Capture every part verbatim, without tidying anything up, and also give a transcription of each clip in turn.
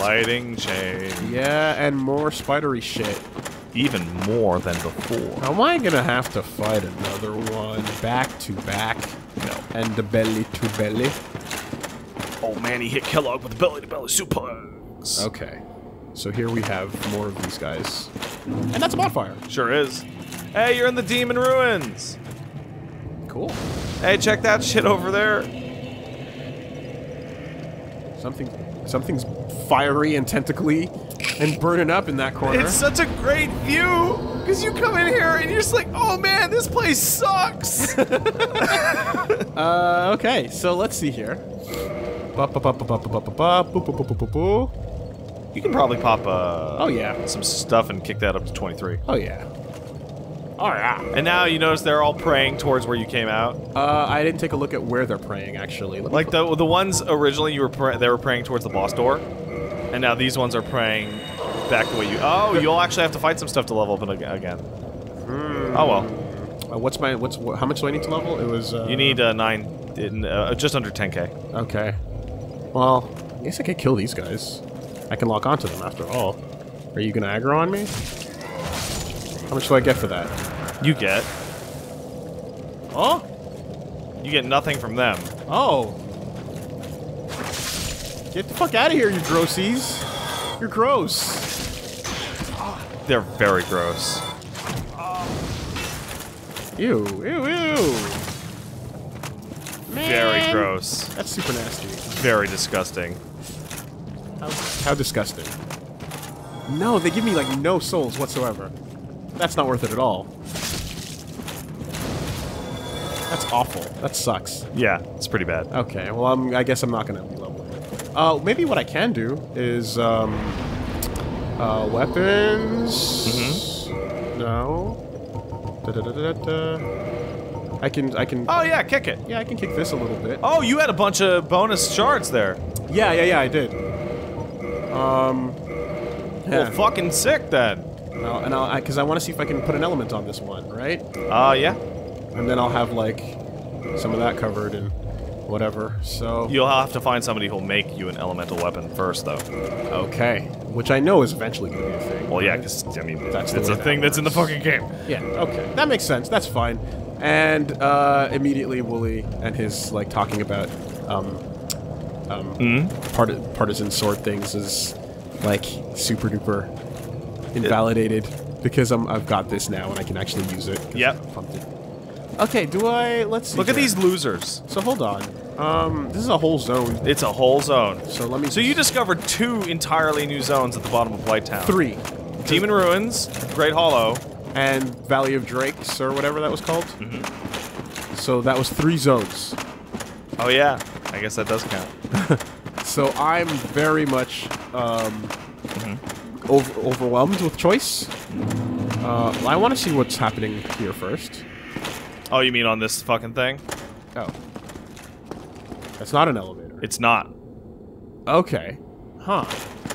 lighting chain. Yeah, and more spidery shit. Even more than before. Am I gonna have to fight another one back to back? No. And the belly to belly? Oh man, he hit Kellogg with the belly to belly suplex. Okay. So here we have more of these guys. And that's a bonfire. Sure is. Hey, you're in the demon ruins. Cool. Hey, check that shit over there. Something, something's fiery and tentacly and burning up in that corner. It's such a great view because you come in here and you're just like, oh man, this place sucks. uh, okay, so let's see here. Ba ba ba ba ba ba ba ba boo boo boo boo boo boo. You can probably pop uh, Oh yeah. some stuff and kick that up to twenty-three. Oh yeah. Oh yeah. And now you notice they're all praying towards where you came out. Uh, I didn't take a look at where they're praying actually. Let me Like the the ones originally you were pra they were praying towards the boss door, and now these ones are praying back the way you. Oh, you'll actually have to fight some stuff to level up ag- again. Hmm. Oh well. Uh, what's my what's wh how much do I need to level? It was. Uh, You need uh, nine, in, uh, just under ten K. Okay. Well, I guess I could kill these guys. I can lock onto them after all. Are you gonna aggro on me? How much do I get for that? You get. Oh? You get nothing from them. Oh. Get the fuck out of here, you grossies. You're gross. They're very gross. Ew, ew, ew. Man. Very gross. That's super nasty. Very disgusting. How, how disgusting. No, they give me like no souls whatsoever. That's not worth it at all. That's awful. That sucks. Yeah, it's pretty bad. Okay, well, I'm, I guess I'm not gonna be leveling. Uh, maybe what I can do is, um, uh, weapons. Mm-hmm. No. Da, da, da, da, da. I can, I can. Oh yeah, kick it. Yeah, I can kick this a little bit. Oh, you had a bunch of bonus shards there. Yeah, yeah, yeah, I did. Um. Well, Yeah. fucking sick then. I'll, and I'll, because I, I want to see if I can put an element on this one, right? Uh, yeah. And then I'll have like some of that covered and whatever. So. You'll have to find somebody who'll make you an elemental weapon first, though. Okay. Which I know is eventually going to be a thing. Well, yeah, right? because, I mean, That's it's the a way thing that that's in the works. fucking game. Yeah, okay. That makes sense. That's fine. And uh, immediately Wooly and his, like, talking about um, um, Mm-hmm. part partisan sword things is, like, super duper invalidated because I'm, I've got this now and I can actually use it. 'cause Yep. I pumped it. Okay, do I... Let's see Look at here. these losers. So hold on. Um, this is a whole zone. It's a whole zone. So let me... So you discovered two entirely new zones at the bottom of Blighttown. Three. Demon Ruins, Great Hollow, And Valley of Drakes, or whatever that was called. Mm-hmm. So that was three zones. Oh yeah, I guess that does count. So I'm very much um, Mm-hmm. over overwhelmed with choice. Uh, I want to see what's happening here first. Oh, you mean on this fucking thing? Oh. That's not an elevator. It's not. Okay. Huh.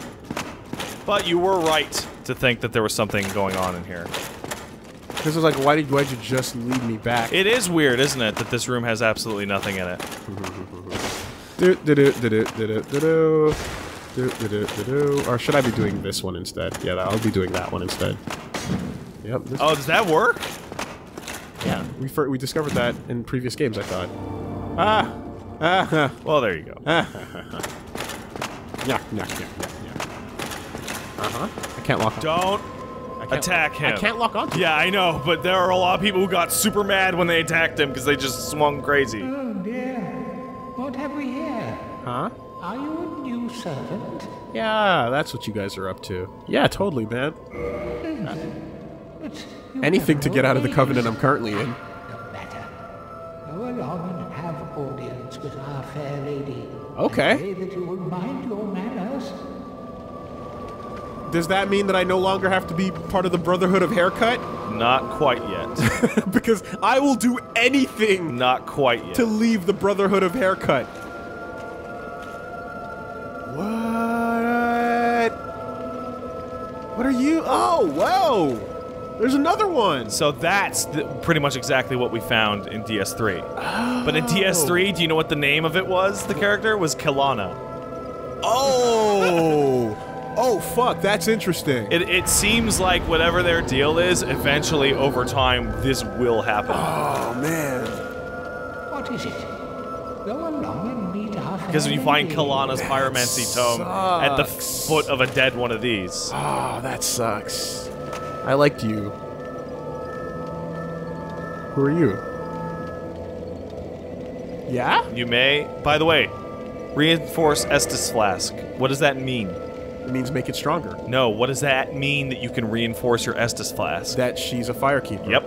But you were right to think that there was something going on in here. Because I was like, why did, why did you just lead me back? It is weird, isn't it, that this room has absolutely nothing in it? Do, do, do, do, do, do, do, do. Do, do, do, do, do. Or should I be doing this one instead? Yeah, I'll be doing that one instead. Yep. This Oh, does that work? Yeah, we fir we discovered that in previous games, I thought. Ah! Ah! Well, there you go. Ah! Yeah, yeah, yeah, yeah. Uh-huh. I can't lock on. Don't I can't, attack him. I can't lock on. Yeah, I know, but there are a lot of people who got super mad when they attacked him because they just swung crazy. Oh dear. What have we here? Huh? Are you a new servant? Yeah, that's what you guys are up to. Yeah, totally, man. But you Anything have to get out of the no covenant names. I'm currently in. No matter. Go along and have audience with our fair lady. Okay. And pray that you will mind your manners. Does that mean that I no longer have to be part of the Brotherhood of Haircut? Not quite yet. Because I will do anything Not quite yet. to leave the Brotherhood of Haircut. What? What are you? Oh, whoa! There's another one! So that's the, pretty much exactly what we found in D S three. But in D S three, do you know what the name of it was? The character was Kelana. Oh! Oh, fuck, that's interesting. It, it seems like whatever their deal is, eventually, over time, this will happen. Oh, man. What is it? Go along and meet our Because when you find lady. Kalana's pyromancy tome at the sucks. foot of a dead one of these. Oh, that sucks. I liked you. Who are you? Yeah? You may... By the way, reinforce Estus Flask. What does that mean? It means make it stronger. No, what does that mean that you can reinforce your Estus Flask? That she's a firekeeper. Yep.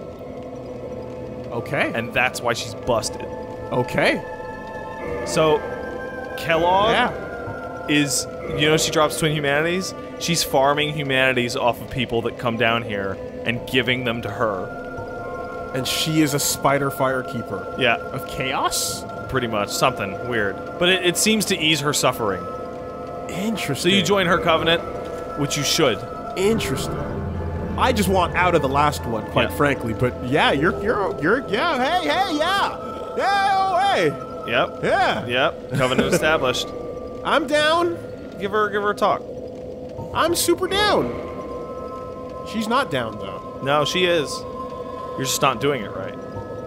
Okay. And that's why she's busted. Okay. So, Kellogg Yeah. is... You know she drops Twin Humanities? She's farming humanities off of people that come down here and giving them to her. And she is a spider firekeeper. Yeah, Of chaos? pretty much. Something weird. But it, it seems to ease her suffering. So Interesting. you join her covenant, which you should. Interesting. I just want out of the last one, quite Yeah. frankly. But yeah, you're you're you're yeah. Hey hey yeah yeah oh hey Yep. yeah. Yep. Covenant established. I'm down. Give her give her a talk. I'm super down. She's not down though. No, she is. You're just not doing it right.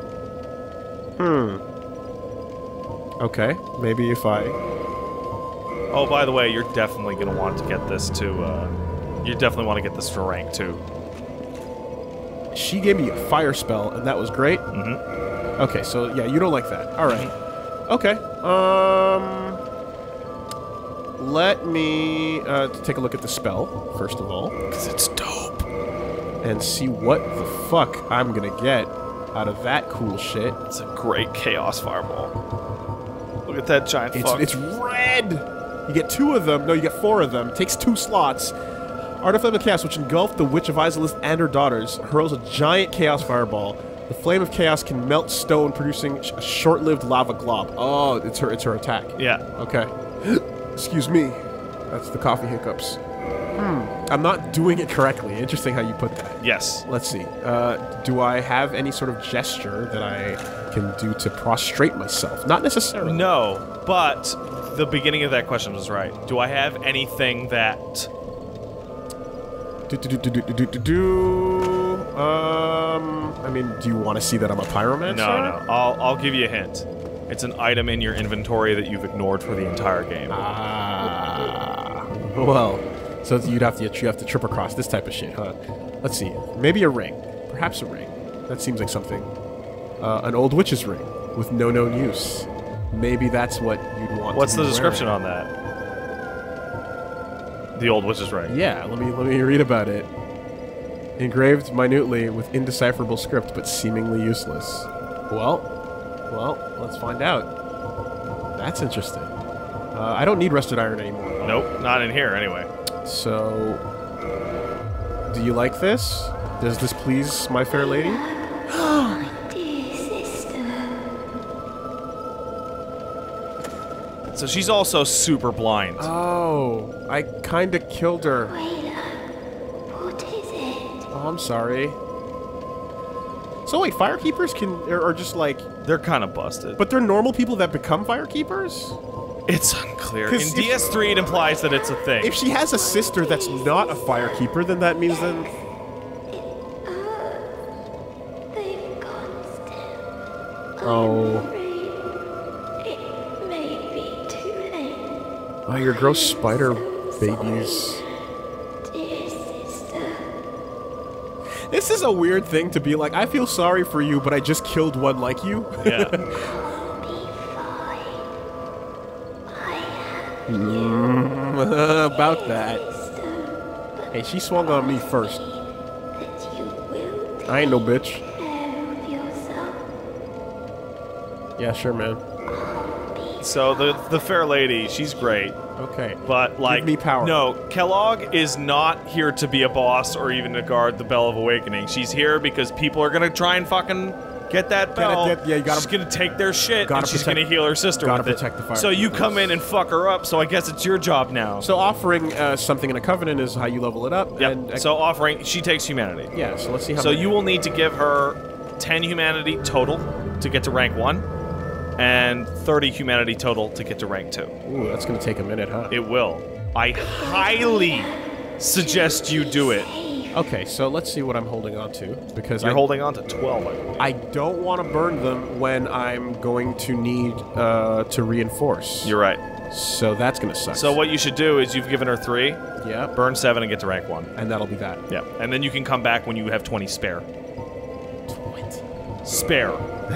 Hmm. Okay. Maybe if I. Oh, by the way, you're definitely going to want to get this to, uh... You definitely want to get this to rank two. She gave me a fire spell, and that was great. Mm-hmm. Okay, so yeah, you don't like that. All right. Okay. Um. Let me uh, take a look at the spell first of all, Because it's dope. and see what the fuck I'm gonna get out of that cool shit. It's a great Chaos Fireball. Look at that giant It's fuck. it's red. You get two of them. No, you get four of them. Takes two slots. Art of Flame of Chaos, which engulfed the Witch of Izalith and her daughters, hurls a giant Chaos Fireball. The Flame of Chaos can melt stone, producing sh- a short-lived lava glob. Oh, it's her. It's her attack. Yeah. Okay. Excuse me. That's the coffee hiccups. Hmm. I'm not doing it correctly. Interesting how you put that. Yes. Let's see. Uh, do I have any sort of gesture that I can do to prostrate myself? Not necessarily. No, but the beginning of that question was right. Do I have anything that... Do, do, do, do, do, do, do, do. Um, I mean, do you want to see that I'm a pyromancer? No, no. I'll, I'll give you a hint. It's an item in your inventory that you've ignored for the entire game. Ah. Well, so you'd have to you have to trip across this type of shit, huh? Let's see. Maybe a ring. Perhaps a ring. That seems like something. Uh, an old witch's ring with no known use. Maybe that's what you'd want. What's to be the description wearing. on that? The old witch is right. Yeah, let me let me read about it. Engraved minutely with indecipherable script, but seemingly useless. Well, well, let's find out. That's interesting. Uh, I don't need rusted iron anymore. Nope, not in here anyway. So, do you like this? Does this please my fair lady? Dear sister. So she's also super blind. Oh, I kinda killed her. Wayla, what is it? Oh, I'm sorry. So wait, firekeepers can are, are just like, They're kind of busted. but they're normal people that become firekeepers? It's unclear. 'Cause In if- D S three, it implies that it's a thing. If she has a sister that's not a firekeeper, then that means then. They've gone still. Oh. I'm afraid it may be too late. Oh, your gross spider babies. Dear sister. This is a weird thing to be like, I feel sorry for you, but I just killed one like you. yeah. Be fine. I have Mm, About that. sister. Hey, she swung on me first. That you will take I ain't no bitch. care of yourself. Yeah, sure, man. So the the fair lady, she's great, Okay. but like, me power. no, Kellogg is not here to be a boss or even to guard the Bell of Awakening. She's here because people are gonna try and fucking get that Gotta bell. get- yeah, you gotta- she's gonna take their shit gotta and she's protect- gonna heal her sister gotta with protect it. the fire so you keepers. come in and fuck her up. So I guess it's your job now. So offering uh, something in a covenant is how you level it up. Yep. And, uh, So offering, she takes humanity. yeah. So let's see how. So many- you will need to give her ten humanity total to get to rank one. and thirty humanity total to get to rank two. Ooh, that's gonna take a minute, huh? It will. I highly suggest you do it. Okay, so let's see what I'm holding on to, because You're I, holding on to twelve, I believe. I don't want to burn them when I'm going to need uh, to reinforce. You're right. So that's gonna suck. So what you should do is you've given her three, yeah, burn seven and get to rank one. and that'll be that. Yeah, and then you can come back when you have twenty spare. twenty. Spare.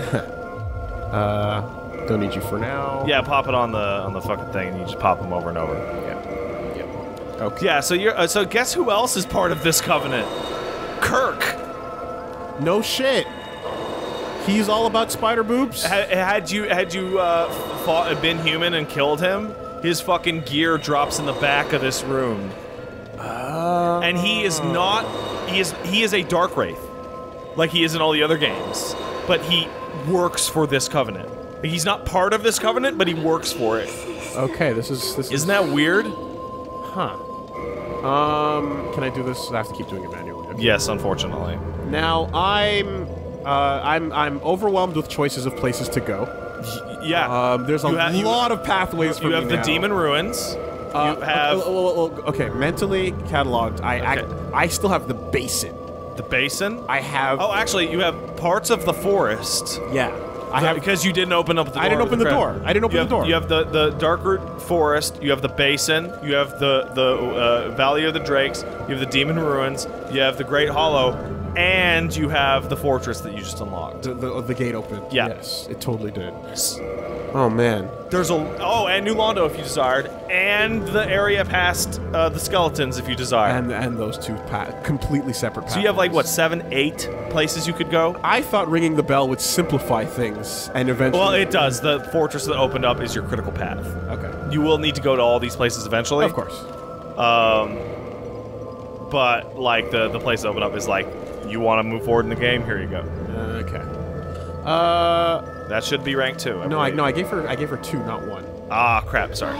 Uh, don't need you for now. Yeah, pop it on the on the fucking thing, and you just pop them over and over. Yeah. Yeah. Okay. Yeah. So you're. Uh, so guess who else is part of this covenant? Kirk. No shit. He's all about spider boobs. Had, had you had you uh, fought, been human and killed him, his fucking gear drops in the back of this room, Uh, and he is not. He is he is a dark wraith, like he is in all the other games, but he works for this covenant. Like, he's not part of this covenant, but he works for it. Okay, this is this is. Isn't that weird? Huh. Um, can I do this? I have to keep doing it manually. Okay. Yes, unfortunately. Now I'm, uh, I'm I'm overwhelmed with choices of places to go. Y yeah. Um, there's a You ha- you- lot of pathways for you me have the now. demon ruins. Uh, you have oh, oh, oh, oh, okay, mentally cataloged. I Okay. act, I still have the basin. the basin. I have. Oh, actually, you have parts of the forest. yeah. I have. because you didn't open up the door. I didn't with open the crab. door. I didn't open you the have, door. You have the the Darkroot Forest. You have the basin. You have the the uh, Valley of the Drakes. You have the Demon Ruins. You have the Great Hollow, and you have the fortress that you just unlocked. the, the, the gate opened. Yeah. Yes, it totally did. Oh man. There's a oh, and New Londo if you desired, and the area past uh, the skeletons if you desire. And and those two pa completely separate paths. so you have like what seven, eight places you could go. I thought ringing the bell would simplify things and eventually. Well, it does. The fortress that opened up is your critical path. Okay. You will need to go to all these places eventually. Of course. Um, but like the the place that opened up is like, you want to move forward in the game? Here you go. Okay. Uh, That should be rank two. I no, I believe. no, I gave her I gave her two, not one. Ah, crap. Sorry.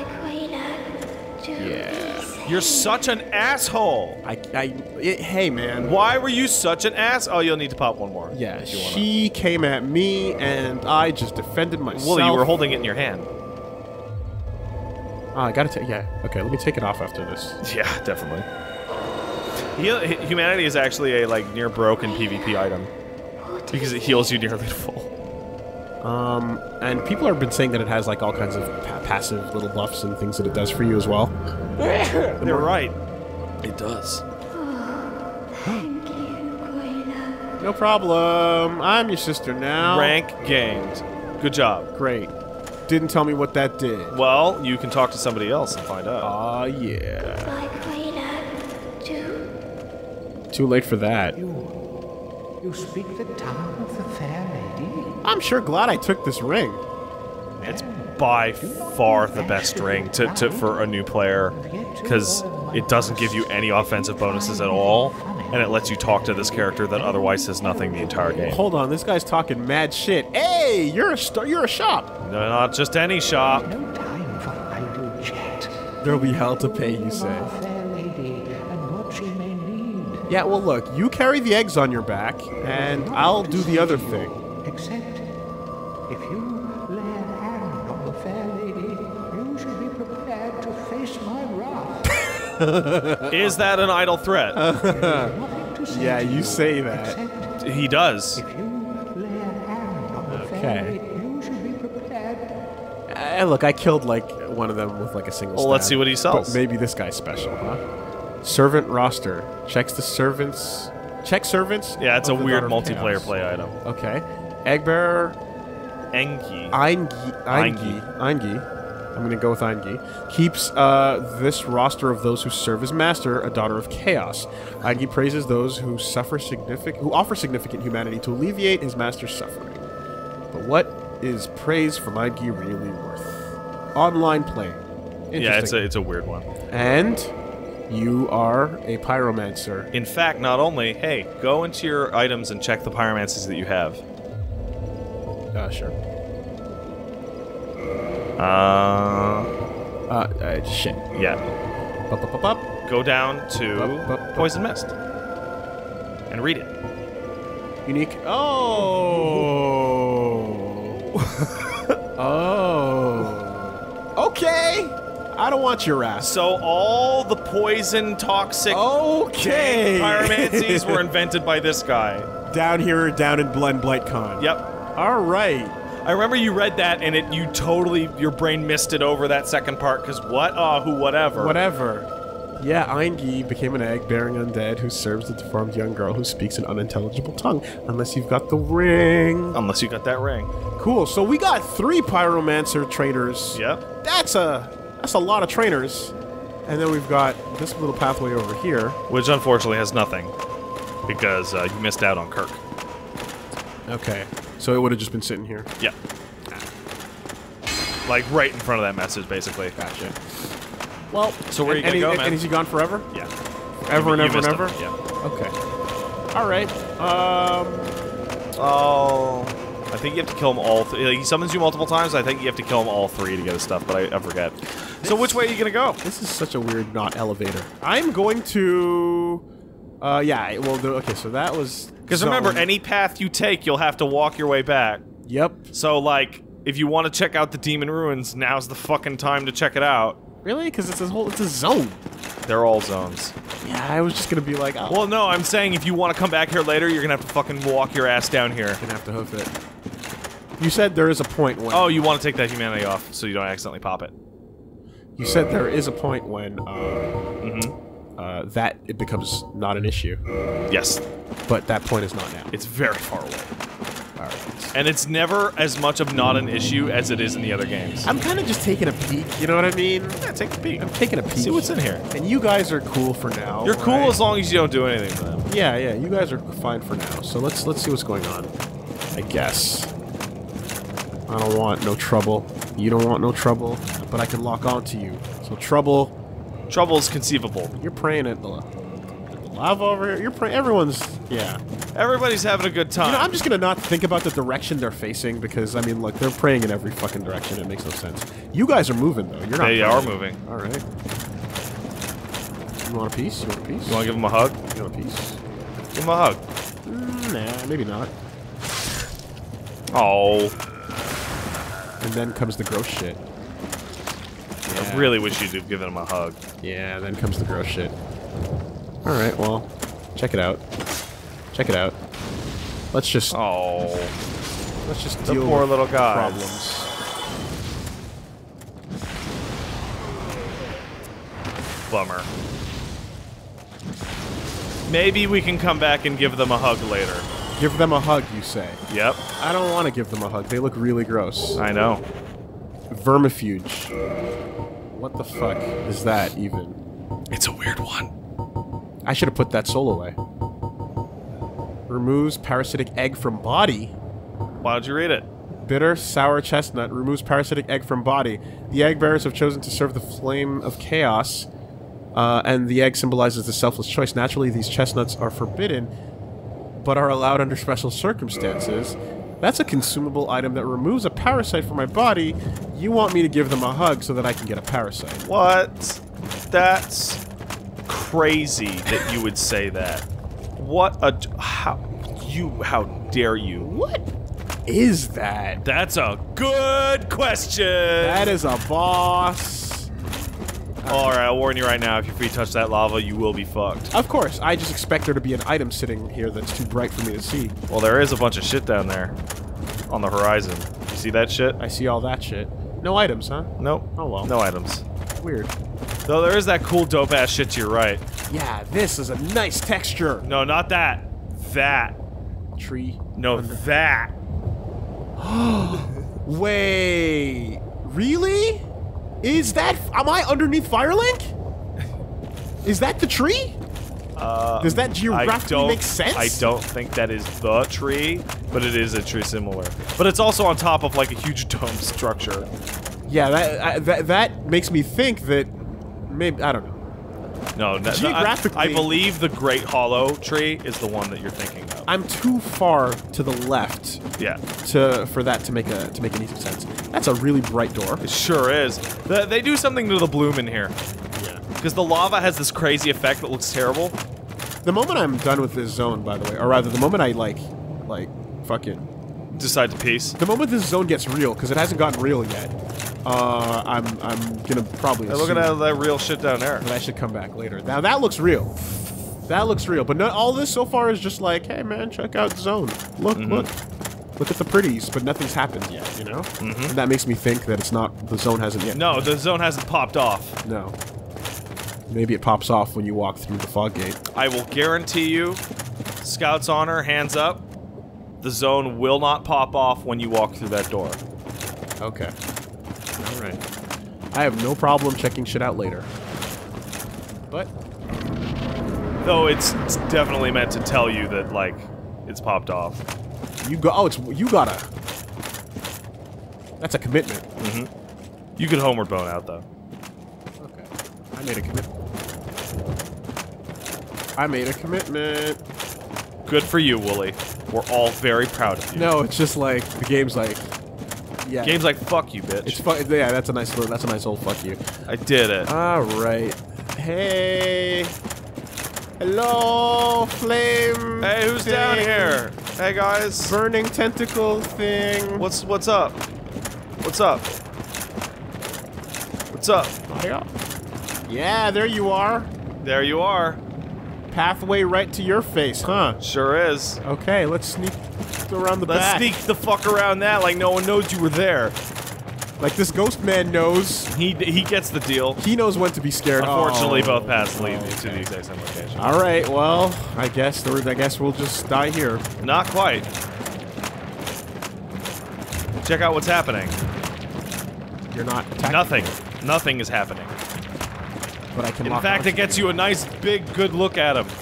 Yeah. You're such an asshole. I I it, hey man. Why were you such an ass? Oh, you'll need to pop one more. Yeah, if you wanna. she came at me and I just defended myself. Well, you were holding it in your hand. Oh, I gotta take. Yeah. Okay, let me take it off after this. Yeah, definitely. Heal, humanity is actually a like near broken PvP item because it heals you nearly to full. Um, and people have been saying that it has like all kinds of pa passive little buffs and things that it does for you as well. They're right. It does. Thank you, Quayla. No problem. I'm your sister now. Rank gained. Good job. Great. Didn't tell me what that did. Well, you can talk to somebody else and find out. Aw, yeah. Bye, Quayla. Two. Too late for that. You, you speak the tongue of the fair lady? I'm sure glad I took this ring. It's by far the best ring to, to for a new player because it doesn't give you any offensive bonuses at all, and it lets you talk to this character that otherwise says nothing the entire game. Hold on, this guy's talking mad shit. Hey, you're a star. You're a shop. No, not just any shop. No time for idle chat. There'll be hell to pay, you say. Our fair lady and what she may need. Yeah, well, look, you carry the eggs on your back, and I'll do the other thing. Except, if you lay a hand on the fair lady, you should be prepared to face my wrath. Is that an idle threat? Nothing to say Yeah, to you say that. Except, He does. if you lay a hand on the Okay. fair lady, you should be prepared. Uh, look, I killed like one of them with like a single. Well, let's stab. see what he sells. But maybe this guy's special, huh? Servant roster checks the servants. Check servants. Yeah, it's a of the weird Daughter of multiplayer Chaos. play item. Okay, egg bearer Enki. Eingi. Eingi. Eingi. I'm gonna go with Eingi. Keeps uh, this roster of those who serve his master, a daughter of chaos. Eingi praises those who suffer significant, who offer significant humanity to alleviate his master's suffering. But what is praise from Eingi really worth? Online playing. Yeah, it's a, Interesting. it's a weird one. And you are a pyromancer. In fact, not only, hey, go into your items and check the pyromancies that you have. Uh, sure. Uh, Uh, uh shit. yeah. Up, up, up, up. Go down to Up, up, up. Poison Mist and read it. Unique. Oh. Oh. Okay. I don't want your ass. So all the poison, toxic, Okay. pyromancies were invented by this guy. Down here, down in Blend BlightCon. Yep. All right. I remember you read that and it you totally your brain missed it over that second part because what? Oh, who? Whatever. Whatever. Yeah, Eingi became an egg-bearing undead who serves a deformed young girl who speaks an unintelligible tongue. Unless you've got the ring. Unless you got that ring. Cool. So we got three pyromancer trainers. Yep. That's a that's a lot of trainers. And then we've got this little pathway over here. Which unfortunately has nothing because uh, you missed out on Kirk. Okay. So it would have just been sitting here. Yeah. Like right in front of that message, basically. Gotcha. Well, So where and, you gonna and go, he, man? And is he gone forever? Yeah. Ever You- and you ever and missed ever? him, Yeah. Okay. All right. Um. Oh. I think you have to kill them all. Th like, he summons you multiple times. I think you have to kill them all three to get his stuff, but I, I forget. So which way are you gonna go? This is such a weird not elevator. I'm going to. Uh, yeah. Well, the, okay. So that was. Because remember, zone. any path you take, you'll have to walk your way back. Yep. So like, if you want to check out the Demon Ruins, now's the fucking time to check it out. Really? Because it's a whole. It's a zone. They're all zones. Yeah. I was just gonna be like, oh, Well, no, I'm saying if you want to come back here later, you're gonna have to fucking walk your ass down here. gonna have to hoof it. You said there is a point when. Oh, you want to take that humanity off so you don't accidentally pop it. You said there is a point when uh, Mm-hmm. uh, that it becomes not an issue, Yes. but that point is not now. It's very far away. All right. And it's never as much of not an issue as it is in the other games. I'm kind of just taking a peek. You know what I mean? Yeah, take a peek. I'm taking a peek. See what's in here. And you guys are cool for now. You're cool right? as long as you don't do anything to them. Yeah, yeah. You guys are fine for now. So let's let's see what's going on. I guess. I don't want no trouble. You don't want no trouble, but I can lock on to you. So trouble. Trouble's conceivable. You're praying at the, at the lava over here. You're praying. Everyone's yeah. Everybody's having a good time. You know, I'm just gonna not think about the direction they're facing because I mean, look, they're praying in every fucking direction. It makes no sense. You guys are moving though. You're not. They praying. are moving. All right. You want a piece? You want a piece? You want to give them a hug? You want a piece? Give them a hug. Mm, nah, maybe not. Oh. And then comes the gross shit. I really wish you'd have given him a hug. Yeah, then comes the gross shit. All right, well, check it out. Check it out. Let's just Oh. let's just The deal poor with little guys. problems. Bummer. Maybe we can come back and give them a hug later. Give them a hug, you say? Yep. I don't want to give them a hug. They look really gross. I know. Vermifuge. What the fuck is that even? It's a weird one. I should have put that soul away. Removes parasitic egg from body. Why don't you read it? Bitter, sour chestnut removes parasitic egg from body. The egg bearers have chosen to serve the flame of chaos, uh, and the egg symbolizes the selfless choice. Naturally, these chestnuts are forbidden, but are allowed under special circumstances. That's a consumable item that removes a parasite from my body. You want me to give them a hug so that I can get a parasite. What? That's crazy that you would say that. What a... How... You... How dare you? What is that? That's a good question! That is a boss. Alright, I'll warn you right now, if you free touch that lava, you will be fucked. Of course, I just expect there to be an item sitting here that's too bright for me to see. Well, there is a bunch of shit down there. On the horizon. You see that shit? I see all that shit. No items, huh? Nope. Oh well. No items. Weird. Though there is that cool dope ass shit to your right. Yeah, this is a nice texture. No, not that. That. Tree. No, that. Wait. Really? Is that... Am I underneath Firelink? Is that the tree? Uh, Does that I geographically don't, make sense? I don't think that is the tree, but it is a tree similar. But it's also on top of like a huge dome structure. Yeah, that, I, that that makes me think that maybe I don't know. No, no Geographically- I, I believe the Great Hollow tree is the one that you're thinking of. I'm too far to the left Yeah, to for that to make a to make any sense. That's a really bright door. it sure is. The, they do something to the bloom in here. Yeah. Because the lava has this crazy effect that looks terrible. The moment I'm done with this zone, by the way, or rather, the moment I like, like, fucking Decide to peace. The moment this zone gets real, because it hasn't gotten real yet, uh, I'm I'm gonna probably Hey, look at assume that, that real shit down there. that I should come back later. Now that looks real. That looks real. But not all this so far is just like, hey man, check out zone. Look, Mm-hmm. look, look at the pretties. But nothing's happened yet, you know. Mm-hmm. And that makes me think that it's not the zone hasn't yet. No, the zone hasn't popped off. No. Maybe it pops off when you walk through the fog gate. I will guarantee you, Scout's honor, hands up, the zone will not pop off when you walk through that door. Okay. All right. I have no problem checking shit out later. But Though it's, it's definitely meant to tell you that, like, it's popped off. you go. Oh, it's you gotta. That's a commitment. You could homeward bone out, though. Okay. I made a commitment. I made a commitment. Good for you, Wooly. We're all very proud of you. No, it's just like the game's like. Yeah. Game's like, fuck you, bitch. It's fu Yeah, that's a nice. little- That's a nice old fuck you. I did it. All right. Hey. Hello, flame. Hey, who's down thing. here? Hey, guys. Burning tentacle thing. What's what's up? What's up? What's up? Yeah, there you are. There you are. Pathway right to your face, huh? Sure is. Okay, let's sneak around the Let's back. sneak the fuck around that like no one knows you were there. Like this ghost man knows. He he gets the deal. He knows when to be scared. Unfortunately, Oh. both paths lead to the exact same location. All right. Well, I guess there, I guess we'll just die here. Not quite. Check out what's happening. You're not attacking. Nothing. Nothing is happening. But I can. In lock fact, on it gets you a nice big good look at him.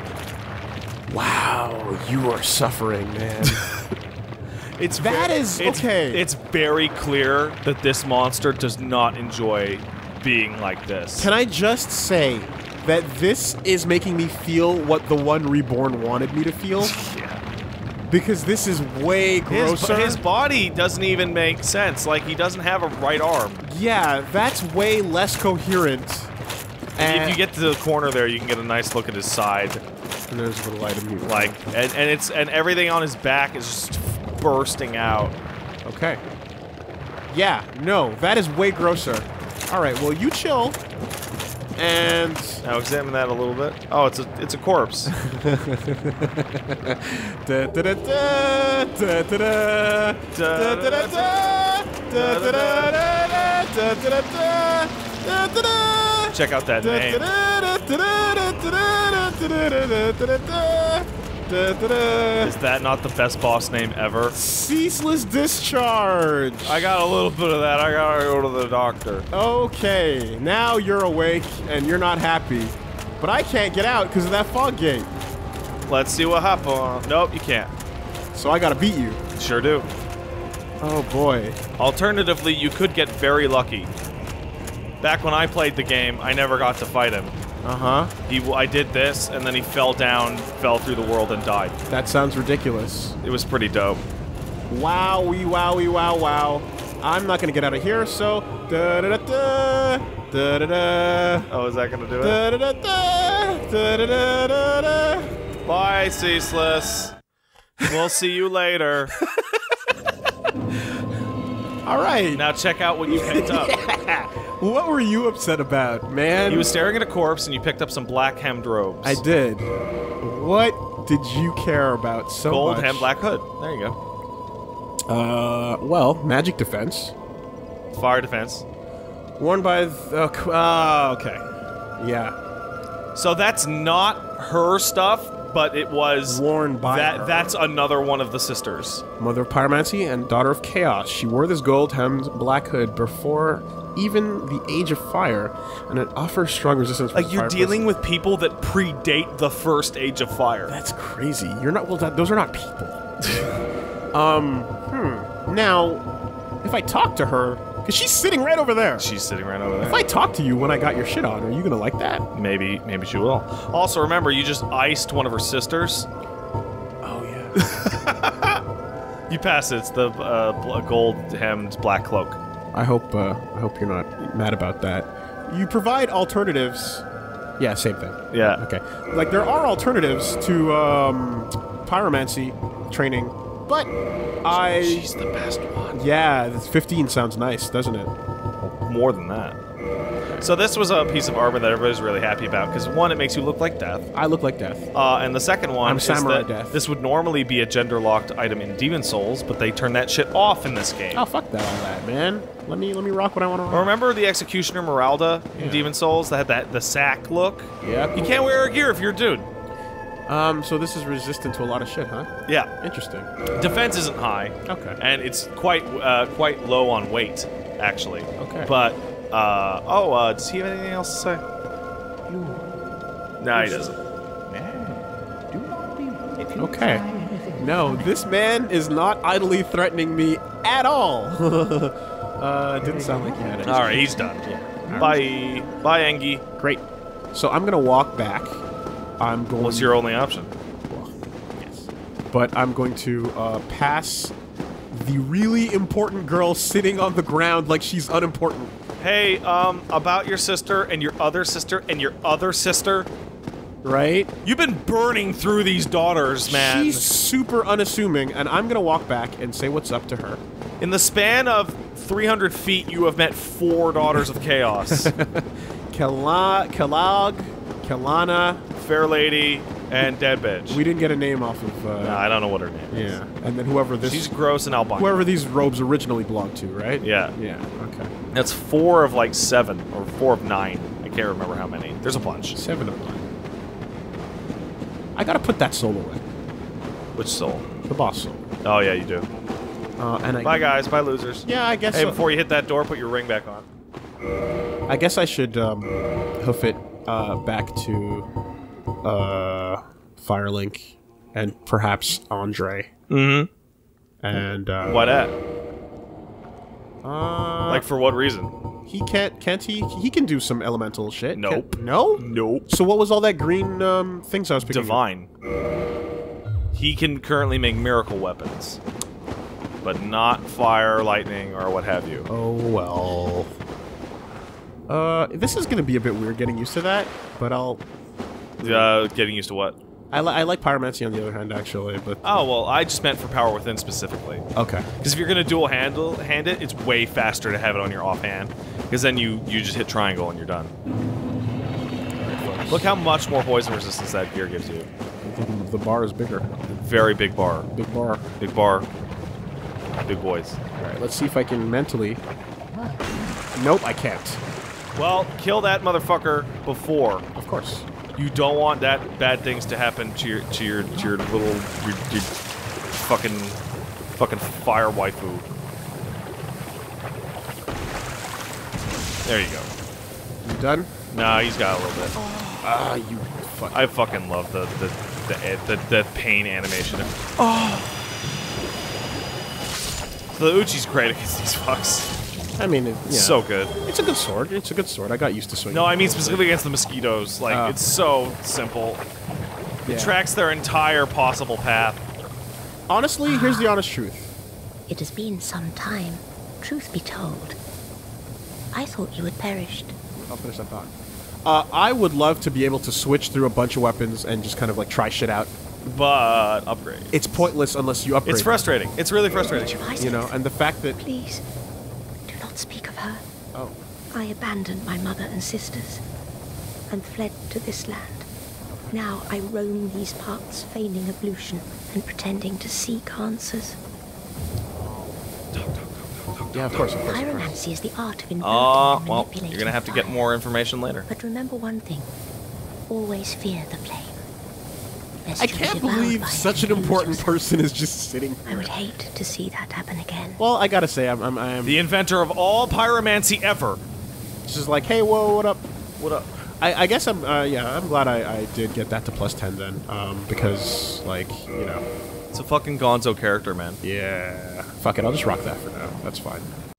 Wow, you are suffering, man. It's That ve- is- it's, okay. It's very clear that this monster does not enjoy being like this. Can I just say that this is making me feel what the one Reborn wanted me to feel? Yeah. Because this is way His, grosser. his body doesn't even make sense. Like, he doesn't have a right arm. Yeah, that's way less coherent. And If you get to the corner there, you can get a nice look at his side. And there's a little item here. Like, and, and it's and everything on his back is just bursting out. Okay. Yeah, no, that is way grosser. All right, well, you chill. And Now examine that a little bit. Oh, it's a it's a corpse. da da da da da da da da da da da da da da da da da. Check out that name. Is that not the best boss name ever? Ceaseless discharge. I got a little bit of that. I gotta go to the doctor. Okay, now you're awake and you're not happy, but I can't get out because of that fog gate. Let's see what happens. Nope, you can't. So I gotta beat you. Sure do. Oh boy. Alternatively, you could get very lucky. Back when I played the game, I never got to fight him. Uh huh. He, I did this, and then he fell down, fell through the world, and died. That sounds ridiculous. It was pretty dope. Wowie, wowie, wow, wow. I'm not gonna get out of here, so da da da da da da da Oh, is that gonna do it? da da da da da da da da. Bye, Ceaseless. We'll see you later. All right. Now check out what you picked up. What were you upset about, man? He was staring at a corpse, and you picked up some black hemmed robes. I did. What did you care about so Gold much? hem, black hood. There you go. Uh, well, magic defense. Fire defense. Worn by. Th uh, qu- ah, okay. Yeah. So that's not her stuff, but it was Worn by that. her. That's another one of the sisters. Mother of pyromancy and daughter of chaos. She wore this gold-hemmed black hood before even the Age of Fire, and it offers strong resistance. Like you're dealing with people that predate the first Age of Fire. That's crazy. You're not. Well, that, those are not people. um. Hmm. Now, if I talk to her, because she's sitting right over there. She's sitting right over there. If I talk to you when I got your shit on, are you gonna like that? Maybe, maybe she will. Also, remember, you just iced one of her sisters. Oh yeah. You pass it. It's the uh, bl- gold-hemmed black cloak. I hope. Uh, I hope you're not mad about that. You provide alternatives. Yeah, same thing. Yeah. Okay. Like there are alternatives to um, pyromancy training But I... She's the best one. Yeah, this fifteen sounds nice, doesn't it? More than that. So this was a piece of armor that everybody's really happy about, because one, it makes you look like Death. I look like Death. Uh, and the second one I'm is Samurai that Death. this would normally be a gender-locked item in Demon Souls, but they turned that shit off in this game. Oh, fuck that, all that, man. Let me let me rock what I want to rock. Remember the Executioner Meralda in Yeah. Demon Souls that had that the sack look? Yeah. You can't wear her gear if you're a dude. Um, so this is resistant to a lot of shit, huh? Yeah. Interesting. Defense isn't high. Okay. And it's quite uh, quite low on weight, actually. Okay. But uh, oh, uh, does he have anything else to say? No, he doesn't. Do not be if you Okay. find anything No, this man is not idly threatening me at all. uh, didn't sound like he had it. All right, he's done. Bye, bye, Engi. Great. So I'm gonna walk back. I'm going. What's your only option? Yes. But I'm going to uh, pass the really important girl sitting on the ground like she's unimportant. Hey, um, about your sister and your other sister and your other sister. Right? You've been burning through these daughters, man. She's super unassuming, and I'm gonna walk back and say what's up to her. In the span of three hundred feet, you have met four Daughters of Chaos. Kela, Kellogg, Kelana. Fair Lady and Dead Bitch. We didn't get a name off of. Uh, Nah, I don't know what her name is. Yeah, and then whoever this. She's gross and albino. whoever these robes originally belonged to, right? Yeah. Yeah. Okay. That's four of like seven, or four of nine. I can't remember how many. There's a bunch. Seven of nine. I gotta put that soul away. Which soul? The boss soul. Oh, yeah, you do. Uh, and I. Bye, guys. Bye, losers. Yeah, I guess. Hey, so. before you hit that door, put your ring back on. I guess I should um, hoof it uh, back to uh, Firelink and perhaps Andre. Mm-hmm. And uh, Why that? Uh, Like, for what reason? he can't. Can't he? He can do some elemental shit. Nope. Can't- no. Nope. So what was all that green um, things I was picking? Divine. He can currently make miracle weapons, but not fire, lightning, or what have you. Oh well. Uh, this is gonna be a bit weird getting used to that, but I'll. Uh, getting used to what? I, li I like pyromancy on the other hand, actually, but Oh, well, I just meant for Power Within specifically. okay. Because if you're going to dual handle hand it, it's way faster to have it on your offhand. Because then you, you just hit triangle and you're done. Look how much more poison resistance that gear gives you. The bar is bigger. Very big bar. Big bar. Big bar. Big boys. All right, let's see if I can mentally. Nope, I can't. Well, kill that motherfucker before. Of course. You don't want that bad things to happen to your to your to your little your, your fucking fucking fire waifu. There you go. You done? Nah, he's got a little bit. Ah, you fuck. I fucking love the the the the, the pain animation. Oh. The Uchi's great against these fucks. I mean, it, yeah. So good. It's a good sword. It's a good sword. I got used to swinging. No, I mean specifically against the mosquitoes. Like Ah. it's so simple. Yeah. It tracks their entire possible path. Honestly, here's the honest truth. It has been some time, truth be told. I thought you had perished. I'll finish that thought. Uh, I would love to be able to switch through a bunch of weapons and just kind of like try shit out. But upgrade. It's pointless unless you upgrade. It's frustrating. It's really frustrating. You know, and the fact that Please, do not speak of her. oh, I abandoned my mother and sisters and fled to this land. Now I roam these parts, feigning ablution and pretending to seek answers. yeah, of course, of course. Of course. Pyromancy is the art of inverting Ah, and well, manipulating you're gonna have to get fire. more information later. But remember one thing: always fear the flame. Lest I you be can't devoured believe by it such an and lose important yourself. person is just sitting. I would hate to see that happen again. Well, I gotta say, I'm, I'm, I'm The inventor of all pyromancy ever. just like, hey, whoa, what up? What up? I, I guess I'm, uh, yeah, I'm glad I, I did get that to plus ten then, um, because, like, you know, It's a fucking gonzo character, man. yeah, fuck it, I'll just rock that for now. That's fine.